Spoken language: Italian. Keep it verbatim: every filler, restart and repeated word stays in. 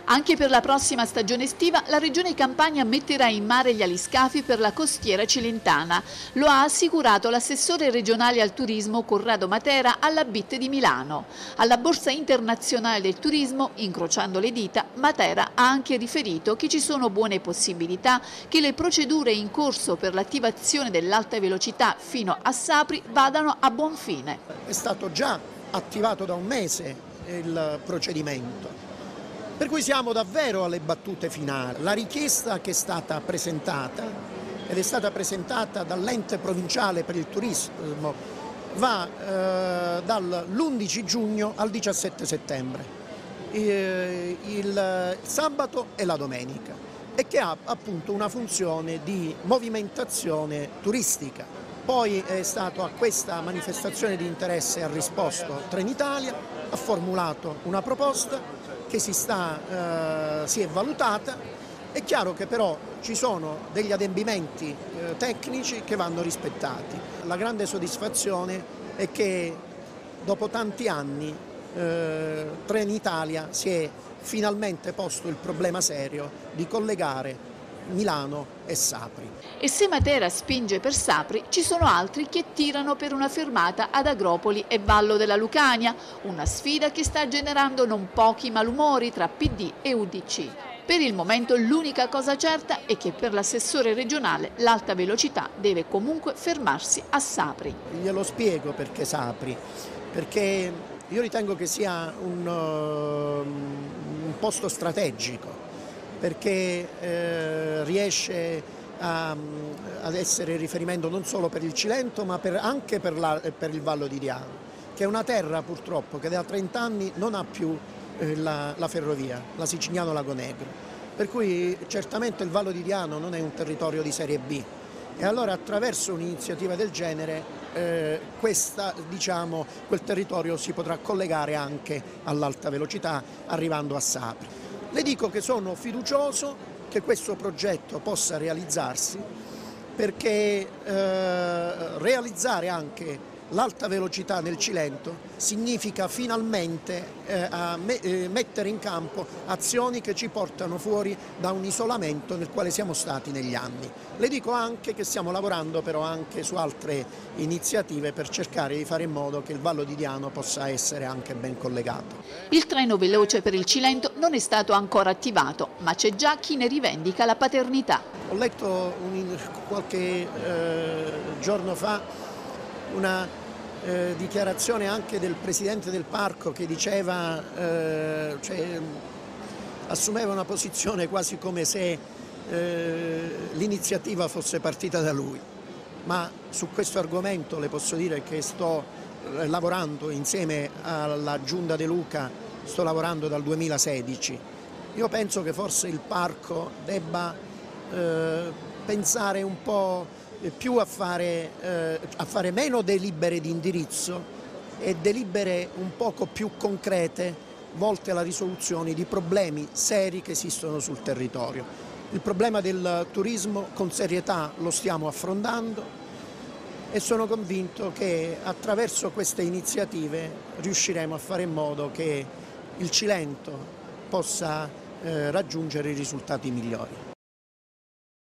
Anche per la prossima stagione estiva la Regione Campania metterà in mare gli aliscafi per la costiera cilentana. Lo ha assicurato l'assessore regionale al turismo Corrado Matera alla B I T di Milano. Alla Borsa Internazionale del Turismo, incrociando le dita, Matera ha anche riferito che ci sono buone possibilità che le procedure in corso per l'attivazione dell'alta velocità fino a Sapri vadano a buon fine. È stato già attivato da un mese il procedimento. Per cui siamo davvero alle battute finali. La richiesta che è stata presentata, ed è stata presentata dall'ente provinciale per il turismo, va eh, dall'undici giugno al diciassette settembre, eh, il sabato e la domenica, e che ha appunto una funzione di movimentazione turistica. Poi è stato a questa manifestazione di interesse ha risposto Trenitalia, ha formulato una proposta che si, sta, eh, si è valutata. È chiaro che però ci sono degli adempimenti eh, tecnici che vanno rispettati. La grande soddisfazione è che dopo tanti anni eh, Trenitalia si è finalmente posto il problema serio di collegare Milano e Sapri. E se Matera spinge per Sapri, ci sono altri che tirano per una fermata ad Agropoli e Vallo della Lucania, una sfida che sta generando non pochi malumori tra P D e U D C. Per il momento l'unica cosa certa è che per l'assessore regionale l'alta velocità deve comunque fermarsi a Sapri. Glielo spiego perché Sapri, perché io ritengo che sia un, uh, un posto strategico, perché eh, riesce a, ad essere riferimento non solo per il Cilento ma per, anche per, la, per il Vallo di Diano, che è una terra purtroppo che da trenta anni non ha più eh, la, la ferrovia, la Sicigliano-Lago Negro, per cui certamente il Vallo di Diano non è un territorio di serie B, e allora attraverso un'iniziativa del genere eh, questa, diciamo, quel territorio si potrà collegare anche all'alta velocità arrivando a Sapri. Le dico che sono fiducioso che questo progetto possa realizzarsi, perché eh, realizzare anche l'alta velocità nel Cilento significa finalmente eh, a me, eh, mettere in campo azioni che ci portano fuori da un isolamento nel quale siamo stati negli anni. Le dico anche che stiamo lavorando però anche su altre iniziative per cercare di fare in modo che il Vallo di Diano possa essere anche ben collegato. Il treno veloce per il Cilento non è stato ancora attivato, ma c'è già chi ne rivendica la paternità. Ho letto un, qualche eh, giorno fa una eh, dichiarazione anche del presidente del parco che diceva, eh, cioè, assumeva una posizione quasi come se eh, l'iniziativa fosse partita da lui, ma su questo argomento le posso dire che sto eh, lavorando insieme alla Giunta De Luca, sto lavorando dal duemilasedici. Io penso che forse il parco debba eh, pensare un po' più a fare, eh, a fare meno delibere di indirizzo e delibere un poco più concrete volte alla risoluzione di problemi seri che esistono sul territorio. Il problema del turismo con serietà lo stiamo affrontando e sono convinto che attraverso queste iniziative riusciremo a fare in modo che il Cilento possa eh, raggiungere i risultati migliori.